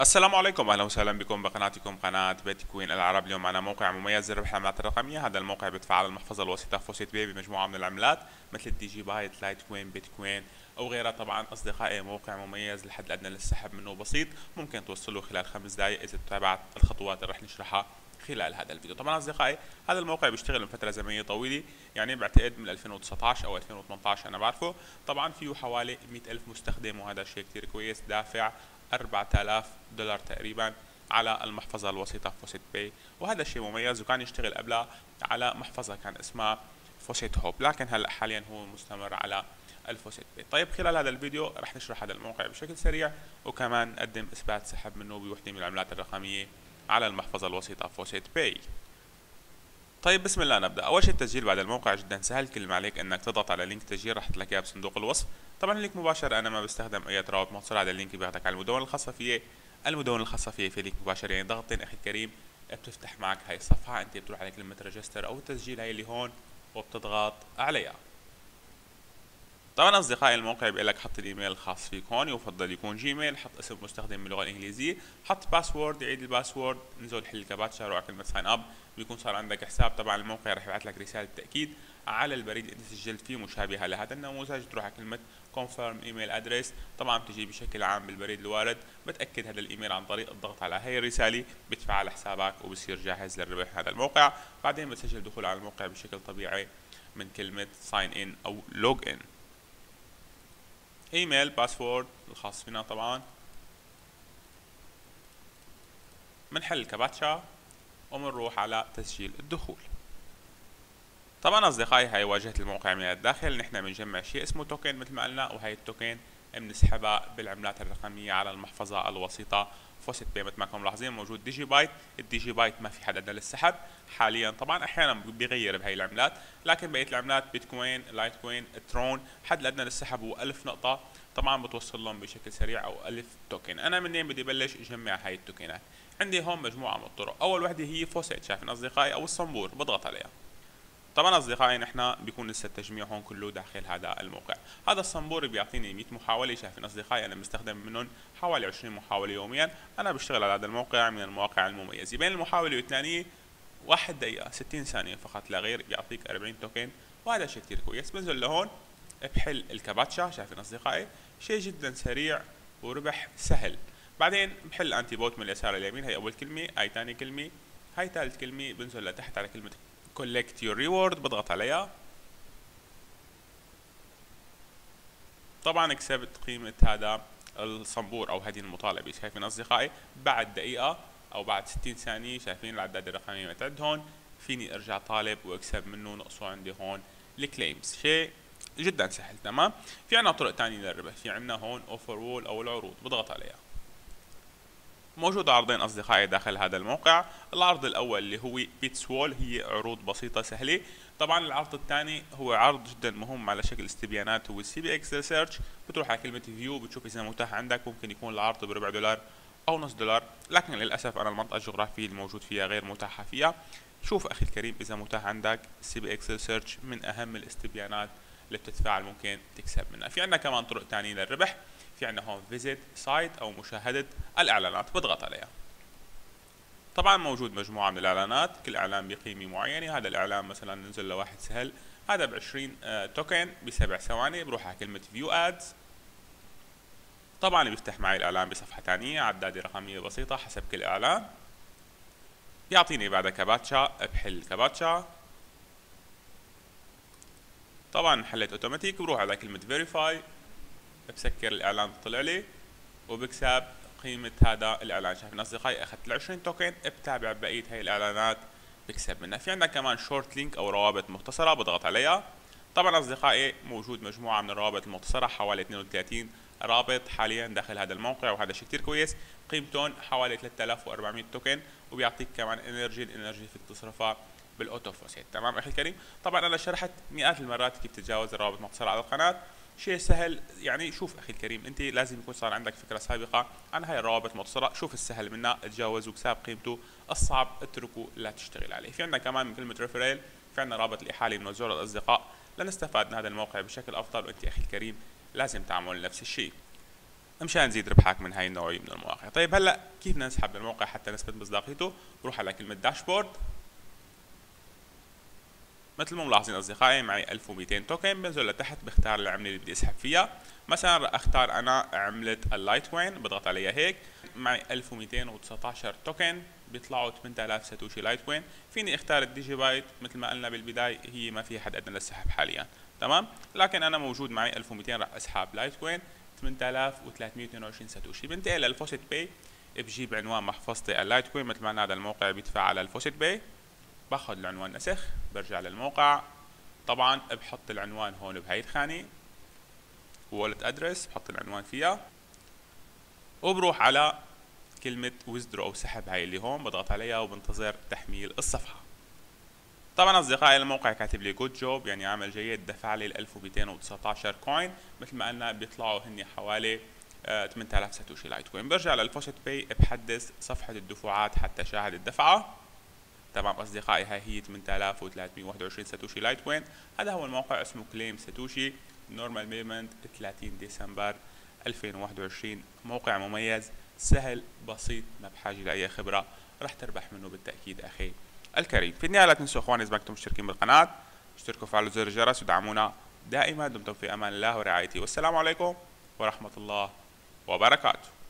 السلام عليكم، اهلا وسهلا بكم بقناتكم قناة بيتكوين العرب. اليوم معنا موقع مميز لربح العملات الرقمية. هذا الموقع بيتفاعل المحفظة الوسيطة فوسيت بي بمجموعة من العملات مثل الدي جي بايت، لايت كوين، بيتكوين او غيرها. طبعا اصدقائي موقع مميز، الحد الادنى للسحب منه بسيط، ممكن توصله خلال 5 دقائق اذا تتابعت الخطوات اللي رح نشرحها خلال هذا الفيديو. طبعا اصدقائي هذا الموقع بيشتغل من فترة زمنية طويلة، يعني بعتقد من 2019 او 2018 انا بعرفه. طبعا فيه حوالي 100,000 مستخدم وهذا شيء كتير كويس. دافع 4000 دولار تقريبا على المحفظة الوسيطة فوسيت باي، وهذا الشيء مميز. وكان يشتغل قبلها على محفظة كان اسمها فوسيت هوب، لكن هلا حاليا هو مستمر على الفوسيت باي. طيب خلال هذا الفيديو رح نشرح هذا الموقع بشكل سريع، وكمان نقدم اثبات سحب منه بوحدة من العملات الرقمية على المحفظة الوسيطة فوسيت باي. طيب بسم الله نبدا. اول شيء التسجيل بعد الموقع جدا سهل، كل ما عليك انك تضغط على لينك تسجيل رح تلاقيه بصندوق الوصف. طبعا اللينك مباشر، انا ما بستخدم اي رابط موصل، هذا اللينك بياخذك على المدونة الخاصة فيه. المدونة الخاصة فيه في لينك مباشر، يعني ضغطتين اخي الكريم بتفتح معك هاي الصفحة. انت بتروح على كلمة ريجستر او التسجيل هاي اللي هون وبتضغط عليها. طبعا اصدقائي الموقع بيقول لك حط الايميل الخاص فيك هون، يفضل يكون جيميل. حط اسم مستخدم باللغه الانجليزيه، حط باسورد، عيد الباسورد، انزل حل الكابتشا، روح على كلمه ساين اب، بيكون صار عندك حساب. طبعا الموقع رح يبعث لك رساله تاكيد على البريد اللي انت سجلت فيه مشابهه لهذا النموذج. تروح على كلمه كونفيرم ايميل ادريس، طبعا بتجي بشكل عام بالبريد الوارد، بتاكد هذا الايميل عن طريق الضغط على هي الرساله، بتفعل حسابك وبصير جاهز للربح هذا الموقع. بعدين بتسجل دخول على الموقع بشكل طبيعي من كلمه ساين ان او لوج ان. ايميل، باسورد الخاص فينا. طبعا منحل الكابتشا ومنروح على تسجيل الدخول. طبعا اصدقائي هاي واجهة الموقع من الداخل. نحن بنجمع شيء اسمه توكن مثل ما قلنا، وهي التوكن بنسحبها بالعملات الرقمية على المحفظة الوسيطة فوسيت باي. مثل ما انكم ملاحظين موجود ديجي بايت، الديجي بايت ما في حد ادنى للسحب حاليا. طبعا احيانا بيغير بهي العملات، لكن بقية العملات بيتكوين، لايت كوين، ترون، حد الادنى للسحب هو 1000 نقطة. طبعا بتوصل لهم بشكل سريع او 1000 توكن. انا منين بدي بلش اجمع هاي التوكنات؟ عندي هون مجموعة من الطرق. اول وحدة هي فوسيت، شايفين اصدقائي، او الصنبور، بضغط عليها. طبعا اصدقائي نحن بيكون لسه التجميع هون كله داخل هذا الموقع. هذا الصنبور بيعطيني 100 محاوله. شايفين اصدقائي انا بستخدم منهم حوالي 20 محاوله يوميا. انا بشتغل على هذا الموقع من المواقع المميزه. بين المحاوله والثانيه 1 دقيقه 60 ثانيه فقط لا غير، بيعطيك 40 توكن، وهذا شيء كثير كويس. بنزل لهون بحل الكابتشا، شايفين اصدقائي شيء جدا سريع وربح سهل. بعدين بحل الانتي بوت من اليسار لليمين، هي اول كلمه، هاي ثاني كلمه، هاي ثالث كلمه. بنزل لتحت على كلمه collect your reward، بضغط عليها. طبعا كسبت قيمة هذا الصنبور او هذه المطالبة. شايفين اصدقائي بعد دقيقة او بعد 60 ثانية، شايفين العداد الرقمي متعد هون، فيني ارجع طالب واكسب منه. نقصه عندي هون الكليمز، شيء جدا سهل. تمام. في عنا طرق ثانية للربح، في عنا هون اوفر وول او العروض، بضغط عليها. موجود عرضين اصدقائي داخل هذا الموقع. العرض الاول اللي هو بيتس وول، هي عروض بسيطه سهله. طبعا العرض الثاني هو عرض جدا مهم على شكل استبيانات، هو السي بي اكس ريسيرش. بتروح على كلمه فيو، بتشوف اذا متاح عندك. ممكن يكون العرض بربع دولار او نص دولار، لكن للاسف انا المنطقه الجغرافيه الموجود فيها غير متاحه فيها. شوف اخي الكريم اذا متاح عندك السي بي اكس ريسيرش، من اهم الاستبيانات اللي بتتفاعل ممكن تكسب منها. في عندنا كمان طرق ثانيه للربح. في عندنا هون فيزيت سايت او مشاهده الاعلانات، بضغط عليها. طبعا موجود مجموعه من الاعلانات، كل اعلان بقيمه معينه. هذا الاعلان مثلا ننزل لواحد سهل، هذا ب 20 توكن ب7 ثواني. بروح على كلمه فيو ادز، طبعا بيفتح معي الاعلان بصفحه ثانيه، عداده رقميه بسيطه حسب كل اعلان. بيعطيني بعدها كاباتشا، بحل كاباتشا. طبعا حليت اوتوماتيك. بروح على كلمه فيريفاي، بسكر الاعلان طلع لي، وبكسب قيمة هذا الإعلان. شايفين أصدقائي أخذت ال 20 توكن، بتابع بقية هاي الإعلانات بكسب منها. في عندنا كمان شورت لينك أو روابط مختصرة، بضغط عليها. طبعا أصدقائي موجود مجموعة من الروابط المختصرة، حوالي 32 رابط حاليا داخل هذا الموقع، وهذا شيء كثير كويس. قيمتهم حوالي 3400 توكن، وبيعطيك كمان انرجي. الانرجي فيك تصرفها بالاوتو فوسيت. تمام اخي الكريم. طبعا انا شرحت مئات المرات كيف تتجاوز الروابط المختصرة على القناة، شيء سهل. يعني شوف اخي الكريم، انت لازم يكون صار عندك فكره سابقه عن هاي الروابط المختصره. شوف السهل منها تجاوز وكساب قيمته، الصعب اتركه لا تشتغل عليه. في عندنا كمان من كلمه ريفريل، في عندنا رابط الاحاله بنوزعه للاصدقاء. لنستفاد من هذا الموقع بشكل افضل، وانت اخي الكريم لازم تعمل نفس الشيء. مشان نزيد ربحك من هاي النوعية من المواقع. طيب هلا كيف بدنا نسحب الموقع حتى نثبت مصداقيته؟ بروح على كلمة داشبورد. مثل ما ملاحظين اصدقائي معي 1200 توكن، بنزل لتحت بختار العملة اللي بدي اسحب فيها. مثلا رح اختار انا عملة اللايت كوين، بضغط عليها هيك، معي 1219 توكن، بيطلعوا 8000 ساتوشي لايت كوين. فيني اختار الديجي بايت مثل ما قلنا بالبداية، هي ما في حد ادنى للسحب حاليا، تمام؟ لكن انا موجود معي 1200 رح اسحب لايت كوين 8322 ساتوشي. بنتقل للفوسيت باي، بجيب عنوان محفظتي اللايت كوين مثل ما هذا الموقع بيدفع على الفوسيت باي، باخذ العنوان نسخ، برجع للموقع، طبعا بحط العنوان هون بهاي الخانة والت ادرس، بحط العنوان فيها، وبروح على كلمة ويزدرو او سحب هاي اللي هون، بضغط عليها وبنتظر تحميل الصفحة. طبعا اصدقائي الموقع كاتب لي جود جوب، يعني عمل جيد، دفع لي ال 1219 كوين، مثل ما قلنا بيطلعوا هن حوالي 8000 ساتوشي لايت كوين. برجع للفوسيت باي، بحدث صفحة الدفعات حتى شاهد الدفعة. تمام اصدقائي، هاي هي 8321 ساتوشي لايت كوين. هذا هو الموقع، اسمه كليم ساتوشي، نورمال بيمنت 30 ديسمبر 2021. موقع مميز سهل بسيط، ما بحاجة لأي خبرة، رح تربح منه بالتأكيد أخي الكريم. في النهاية لا تنسوا اخواني اذا ما كنتم مشتركين بالقناة اشتركوا وفعلوا زر الجرس ودعمونا دائما. دمتم في امان الله ورعايته، والسلام عليكم ورحمة الله وبركاته.